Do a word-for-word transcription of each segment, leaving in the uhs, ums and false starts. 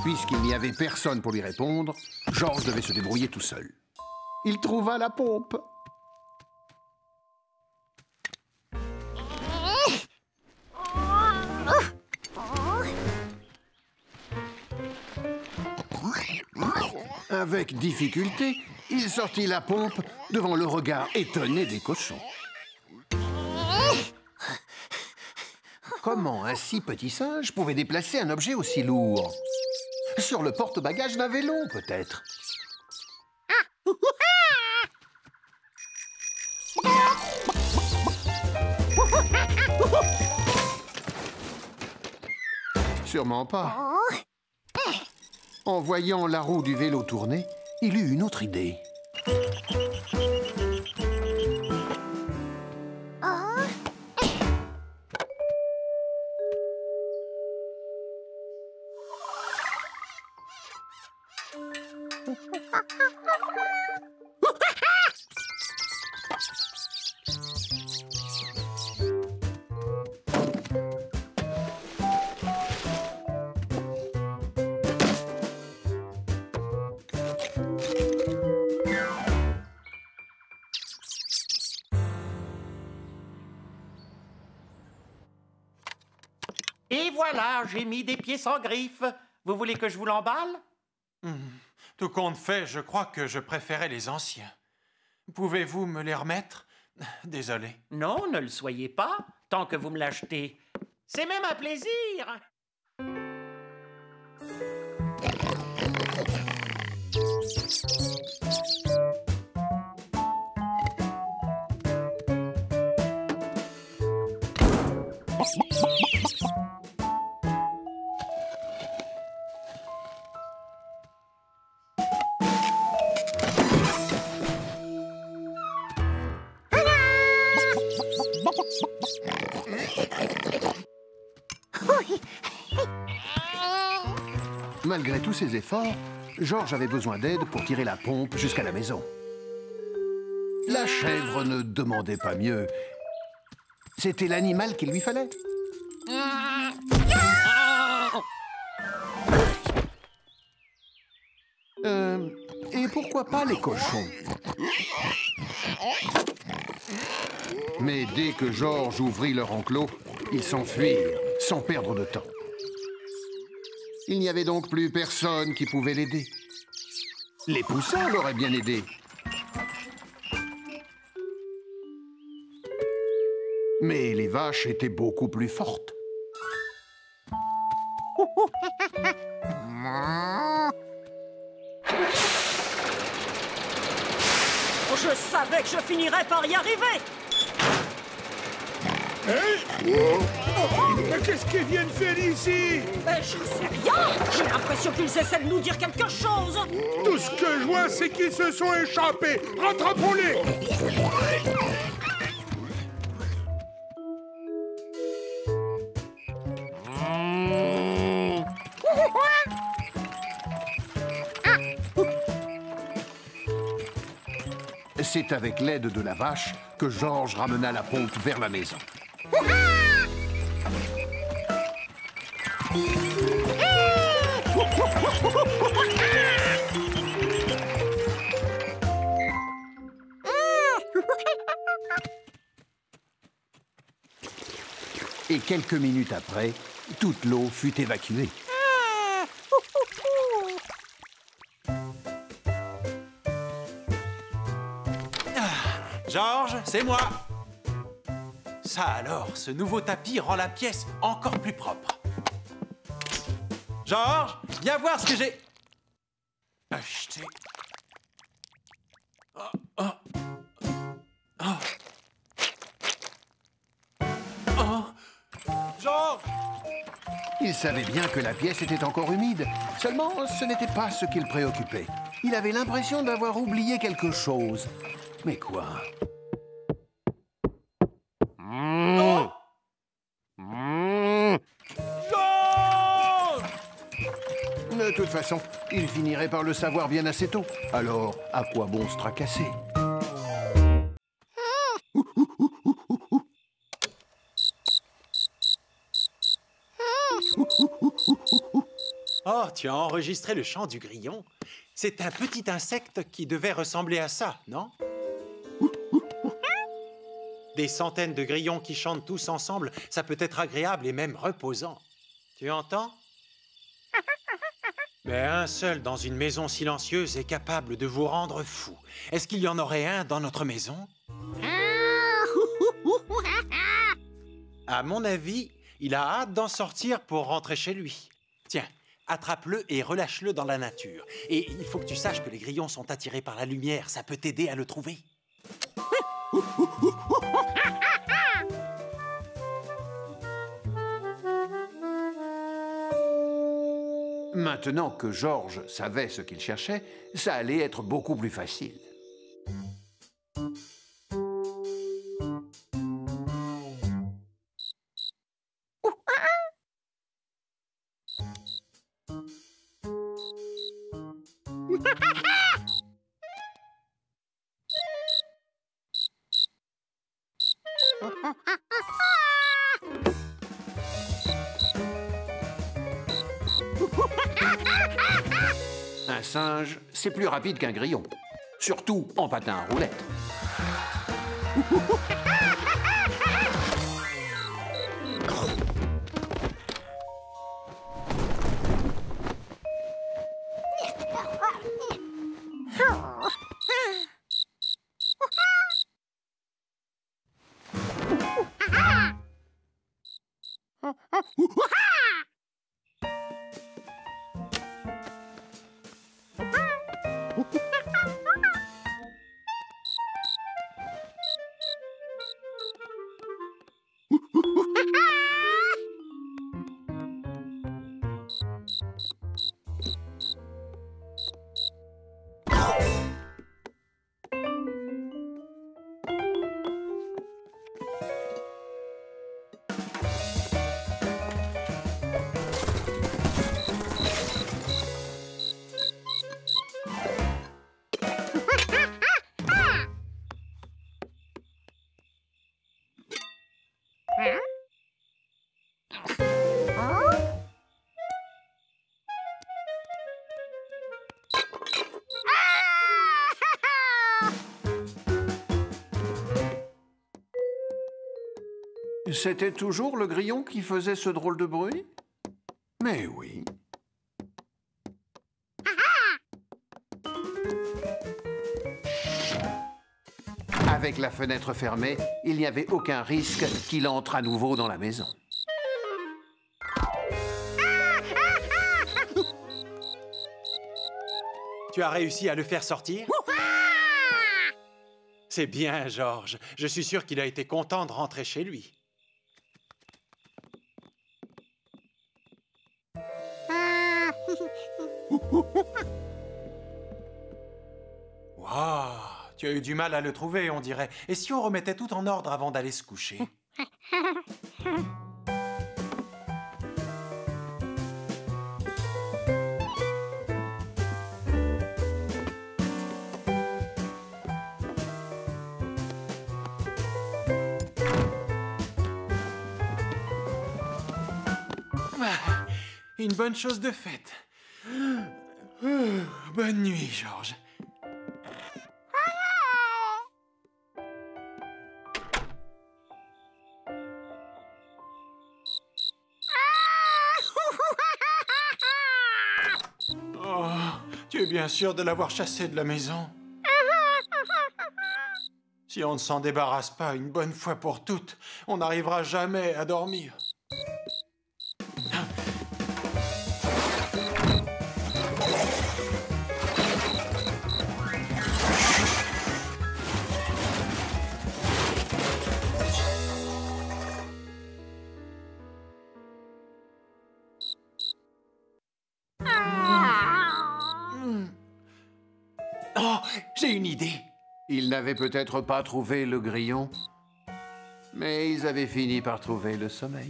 puisqu'il n'y avait personne pour lui répondre, Georges devait se débrouiller tout seul. Il trouva la pompe. Avec difficulté, il sortit la pompe devant le regard étonné des cochons. Comment un si petit singe pouvait déplacer un objet aussi lourd? Sur le porte-bagages d'un vélo, peut-être. Sûrement pas. En voyant la roue du vélo tourner, il eut une autre idée. Et voilà, j'ai mis des pieds sans griffes. Vous voulez que je vous l'emballe? Mmh. Tout compte fait, je crois que je préférais les anciens. Pouvez-vous me les remettre? Désolé. Non, ne le soyez pas, tant que vous me l'achetez. C'est même un plaisir. Malgré tous ses efforts, Georges avait besoin d'aide pour tirer la pompe jusqu'à la maison. La chèvre ne demandait pas mieux. C'était l'animal qu'il lui fallait. Euh, et pourquoi pas les cochons? Mais dès que Georges ouvrit leur enclos, ils s'enfuirent sans perdre de temps. Il n'y avait donc plus personne qui pouvait l'aider. Les poussins l'auraient bien aidé. Mais les vaches étaient beaucoup plus fortes. Je savais que je finirais par y arriver. Hein? Mais qu'est-ce qu'ils viennent faire ici? Mais je sais rien. J'ai l'impression qu'ils essaient de nous dire quelque chose. Tout ce que je vois, c'est qu'ils se sont échappés. Rattrapons-les! C'est avec l'aide de la vache que Georges ramena la pompe vers la maison. Et quelques minutes après, toute l'eau fut évacuée. Georges, c'est moi. Ça alors, ce nouveau tapis rend la pièce encore plus propre. Georges, viens voir ce que j'ai acheté. Oh, oh, oh. Oh. Georges! Il savait bien que la pièce était encore humide. Seulement, ce n'était pas ce qui le préoccupait. Il avait l'impression d'avoir oublié quelque chose. Mais quoi? Oh. Georges! De toute façon, il finirait par le savoir bien assez tôt. Alors, à quoi bon se tracasser? Oh, tu as enregistré le chant du grillon? C'est un petit insecte qui devait ressembler à ça, non? Des centaines de grillons qui chantent tous ensemble, ça peut être agréable et même reposant. Tu entends? Mais un seul dans une maison silencieuse est capable de vous rendre fou. Est-ce qu'il y en aurait un dans notre maison? À mon avis, il a hâte d'en sortir pour rentrer chez lui. Tiens, attrape-le et relâche-le dans la nature. Et il faut que tu saches que les grillons sont attirés par la lumière. Ça peut t'aider à le trouver. Maintenant que Georges savait ce qu'il cherchait, ça allait être beaucoup plus facile. Un singe, c'est plus rapide qu'un grillon. Surtout en patin à roulettes. C'était toujours le grillon qui faisait ce drôle de bruit? Mais oui. Avec la fenêtre fermée, il n'y avait aucun risque qu'il entre à nouveau dans la maison. Tu as réussi à le faire sortir? C'est bien, Georges. Je suis sûr qu'il a été content de rentrer chez lui. Wow, tu as eu du mal à le trouver, on dirait. Et si on remettait tout en ordre avant d'aller se coucher? Une bonne chose de faite. Bonne nuit, Georges. Oh, tu es bien sûr de l'avoir chassé de la maison? Si on ne s'en débarrasse pas une bonne fois pour toutes, on n'arrivera jamais à dormir. Oh, j'ai une idée. Ils n'avaient peut-être pas trouvé le grillon, mais ils avaient fini par trouver le sommeil.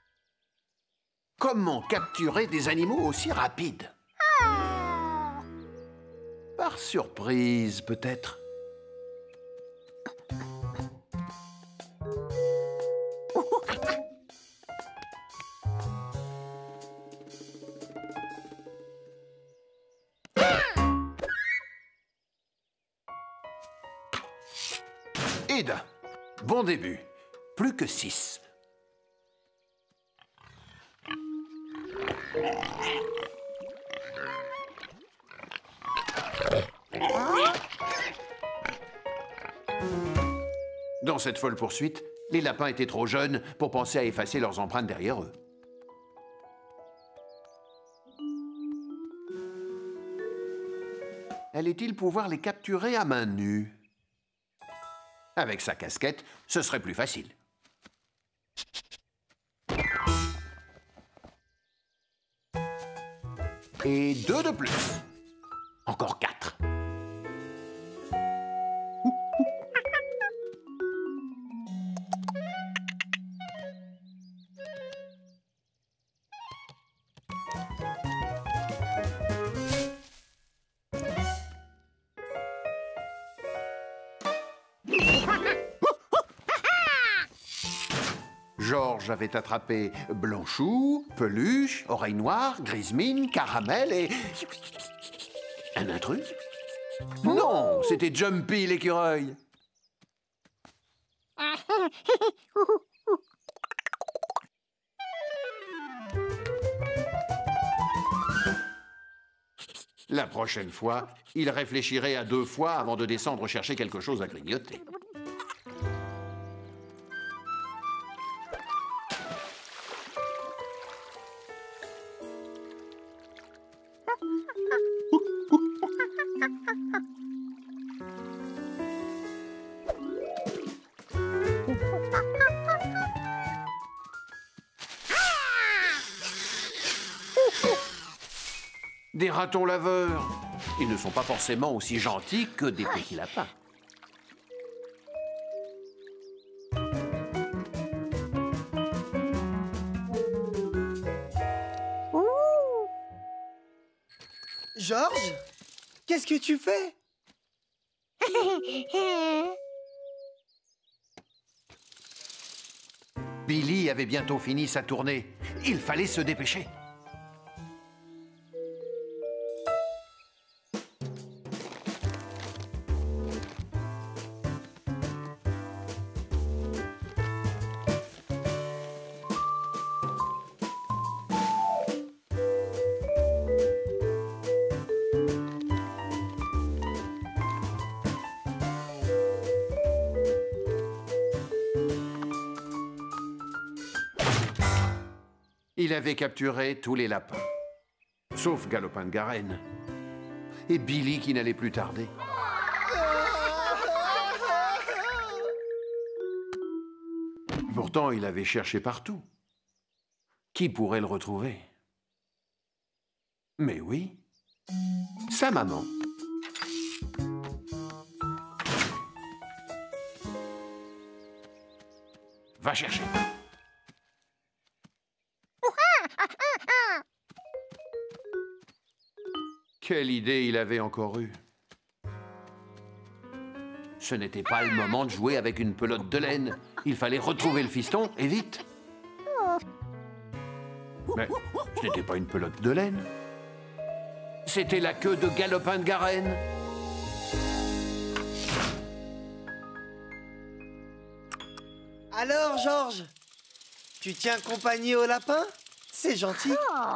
Comment capturer des animaux aussi rapides? Par surprise, peut-être. Eda, bon début. Plus que six. Dans cette folle poursuite, les lapins étaient trop jeunes pour penser à effacer leurs empreintes derrière eux. Allait-il pouvoir les capturer à main nue? Avec sa casquette, ce serait plus facile. Et deux de plus. Encore quatre. Georges avait attrapé Blanchou, Peluche, Oreille Noire, Grismine, Caramel et... un intrus? Non, c'était Jumpy l'écureuil. La prochaine fois, il réfléchirait à deux fois avant de descendre chercher quelque chose à grignoter. Des ratons laveurs. Ils ne sont pas forcément aussi gentils que des petits lapins. Georges, qu'est-ce que tu fais? Billy avait bientôt fini sa tournée. Il fallait se dépêcher. Il avait capturé tous les lapins, sauf Galopin de Garenne. Et Billy qui n'allait plus tarder. Pourtant, il avait cherché partout. Qui pourrait le retrouver? Mais oui, sa maman. Va chercher. Quelle idée il avait encore eue. Ce n'était pas le moment de jouer avec une pelote de laine. Il fallait retrouver le fiston, et vite. Mais ce n'était pas une pelote de laine. C'était la queue de Galopin de Garenne. Alors, Georges, tu tiens compagnie au lapin? C'est gentil.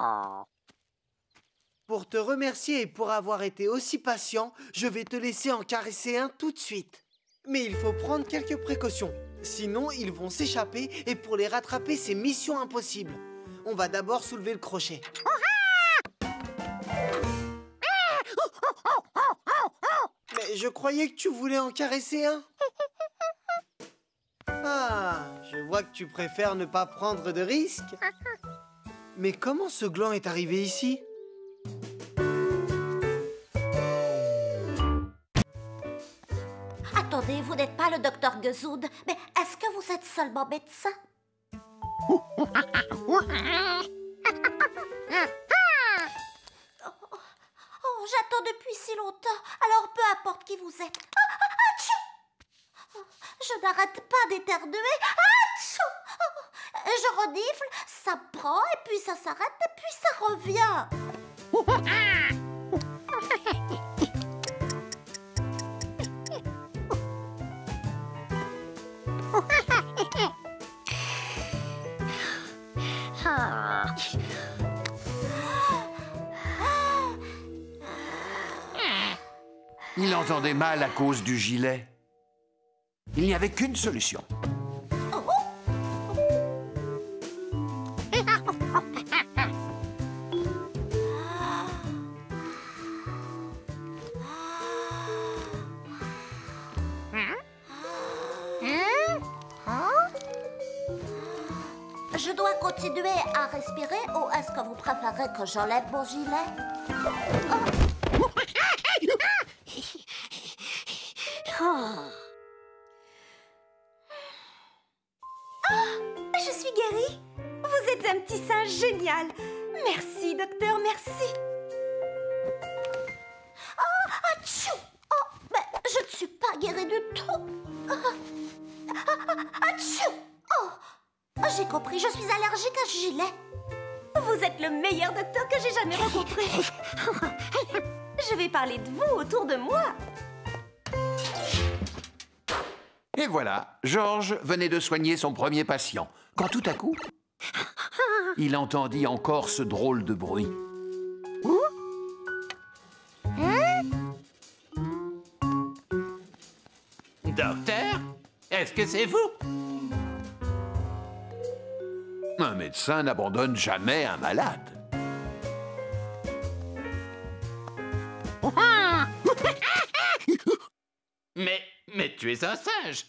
Pour te remercier et pour avoir été aussi patient, je vais te laisser en caresser un tout de suite. Mais il faut prendre quelques précautions. Sinon, ils vont s'échapper et pour les rattraper, c'est mission impossible. On va d'abord soulever le crochet. Mais je croyais que tu voulais en caresser un. Ah, je vois que tu préfères ne pas prendre de risques. Mais comment ce gland est arrivé ici? Attendez, vous n'êtes pas le docteur Guzoud, mais est-ce que vous êtes seulement médecin? Oh, oh, j'attendais depuis si longtemps, alors peu importe qui vous êtes. Ah, ah, atchou! Je n'arrête pas d'éternuer. Atchou! Je renifle, ça prend, et puis ça s'arrête, et puis ça revient. Il entendait mal à cause du gilet. Il n'y avait qu'une solution. Je dois continuer à respirer ou est-ce que vous préférez que j'enlève mon gilet? Oh. Oh, je suis guérie. Vous êtes un petit singe génial. Merci, docteur, merci. Oh, atchou! Oh, mais je ne suis pas guérie du tout. Atchou! Oh, j'ai compris, je suis allergique à ce gilet. Vous êtes le meilleur docteur que j'ai jamais rencontré. Je vais parler de vous autour de moi. Et voilà, Georges venait de soigner son premier patient, quand tout à coup, il entendit encore ce drôle de bruit. Docteur, est-ce que c'est vous? Un médecin n'abandonne jamais un malade. Mais, mais tu es un singe.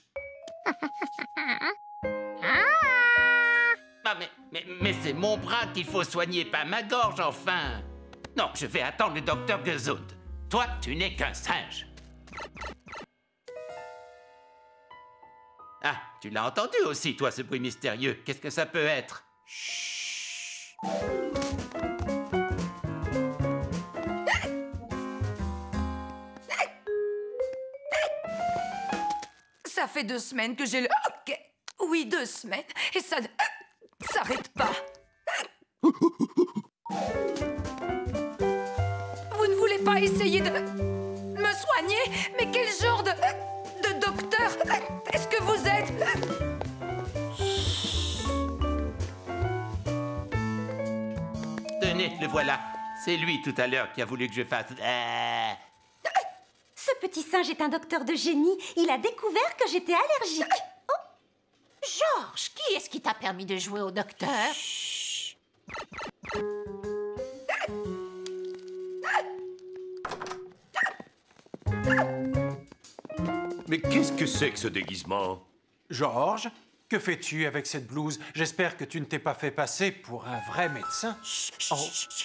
Ah, mais, mais, mais c'est mon bras qu'il faut soigner, pas ma gorge, enfin. Non, je vais attendre le docteur Guzund. Toi, tu n'es qu'un singe. Ah, tu l'as entendu aussi, toi, ce bruit mystérieux. Qu'est-ce que ça peut être? Chut. Ça fait deux semaines que j'ai le... Ok. Oui, deux semaines. Et ça ne s'arrête pas. Vous ne voulez pas essayer de me soigner? Mais quel genre de... de docteur est-ce que vous êtes? Tenez, le voilà. C'est lui, tout à l'heure, qui a voulu que je fasse... Euh... Ce petit singe est un docteur de génie. Il a découvert que j'étais allergique. Oh. Georges, qui est-ce qui t'a permis de jouer au docteur? Chut. Mais qu'est-ce que c'est que ce déguisement? Georges, que fais-tu avec cette blouse? J'espère que tu ne t'es pas fait passer pour un vrai médecin. Oh.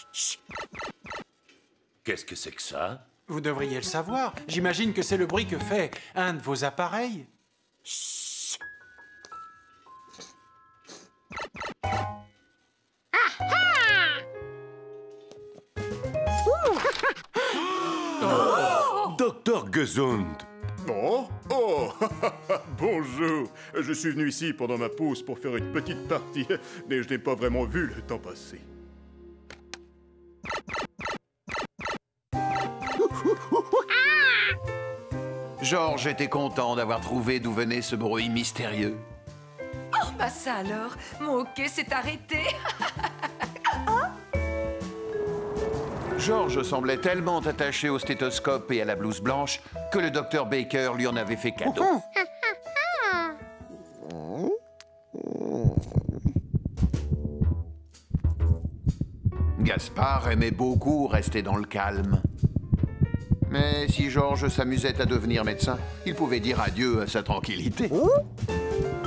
Qu'est-ce que c'est que ça? Vous devriez le savoir. J'imagine que c'est le bruit que fait un de vos appareils. Chut. Oh, docteur Guzund. Oh, oh, bonjour. Je suis venu ici pendant ma pause pour faire une petite partie, mais je n'ai pas vraiment vu le temps passer. Georges était content d'avoir trouvé d'où venait ce bruit mystérieux. Oh, bah ça alors, mon hockey s'est arrêté. Georges semblait tellement attaché au stéthoscope et à la blouse blanche que le docteur Baker lui en avait fait cadeau. Gaspard aimait beaucoup rester dans le calme. Mais si Georges s'amusait à devenir médecin, il pouvait dire adieu à sa tranquillité.